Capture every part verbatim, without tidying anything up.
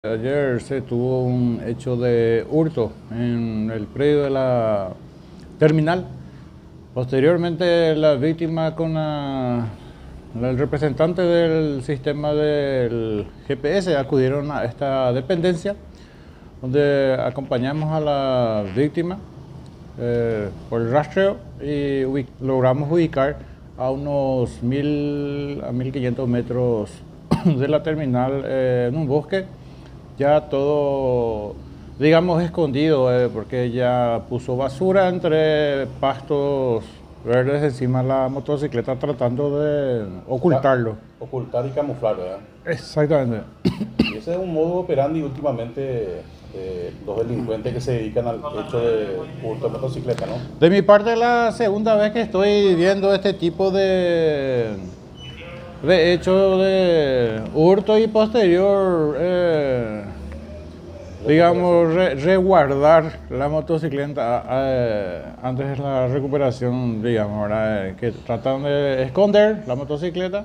Ayer se tuvo un hecho de hurto en el predio de la terminal. Posteriormente, la víctima con la- el representante del sistema del G P S acudieron a esta dependencia, donde acompañamos a la víctima eh, por el rastreo y ubi- logramos ubicar a unos mil a mil quinientos metros de la terminal eh, en un bosque. Ya todo, digamos, escondido, eh, porque ella puso basura entre pastos verdes encima de la motocicleta tratando de Ca- ocultarlo. Ocultar y camuflar, ¿verdad? Exactamente. Y ese es un modo operandi últimamente de los delincuentes que se dedican al hecho de hurto de motocicleta, ¿no? De mi parte, es la segunda vez que estoy viendo este tipo de, de hecho de hurto y posterior, eh, digamos, re- resguardar la motocicleta eh, antes de la recuperación, digamos, ¿verdad? Eh, que tratan de esconder la motocicleta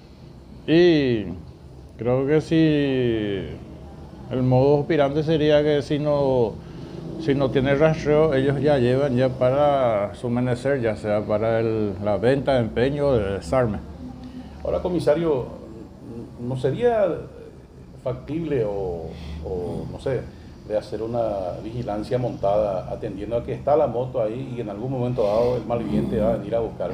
y creo que si el modo operante sería que si no, si no tiene rastreo, ellos ya llevan ya para su menester, ya sea para el- la venta, empeño, el desarme. Ahora, comisario, ¿no sería factible o, o, no sé, de hacer una vigilancia montada atendiendo a que está la moto ahí y en algún momento dado el malviviente va a venir a buscar?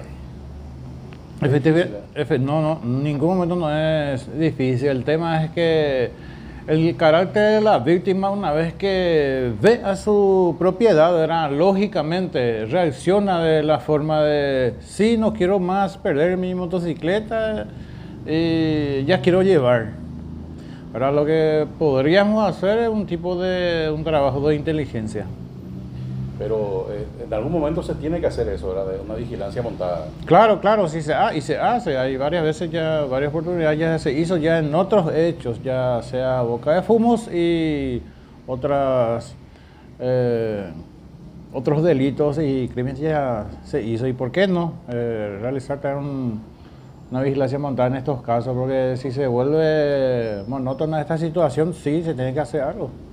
Es difícil, Efectivamente, ¿eh? efe- no, no, en ningún momento no es difícil. El tema es que el carácter de la víctima, una vez que ve a su propiedad, ¿verdad? Lógicamente reacciona de la forma de, sí, no quiero más perder mi motocicleta y ya quiero llevar. Ahora lo que podríamos hacer es un tipo de un trabajo de inteligencia. Pero eh, en algún momento se tiene que hacer eso, ¿verdad? De una vigilancia montada. Claro, claro, sí se ha, y se hace. Hay varias veces ya, varias oportunidades ya se hizo ya en otros hechos, ya sea Boca de Fumos y otras, eh, otros delitos y crímenes ya se hizo. ¿Y por qué no eh, realizar también un- una vigilancia montada en estos casos? Porque si se vuelve monótona esta situación, sí se tiene que hacer algo.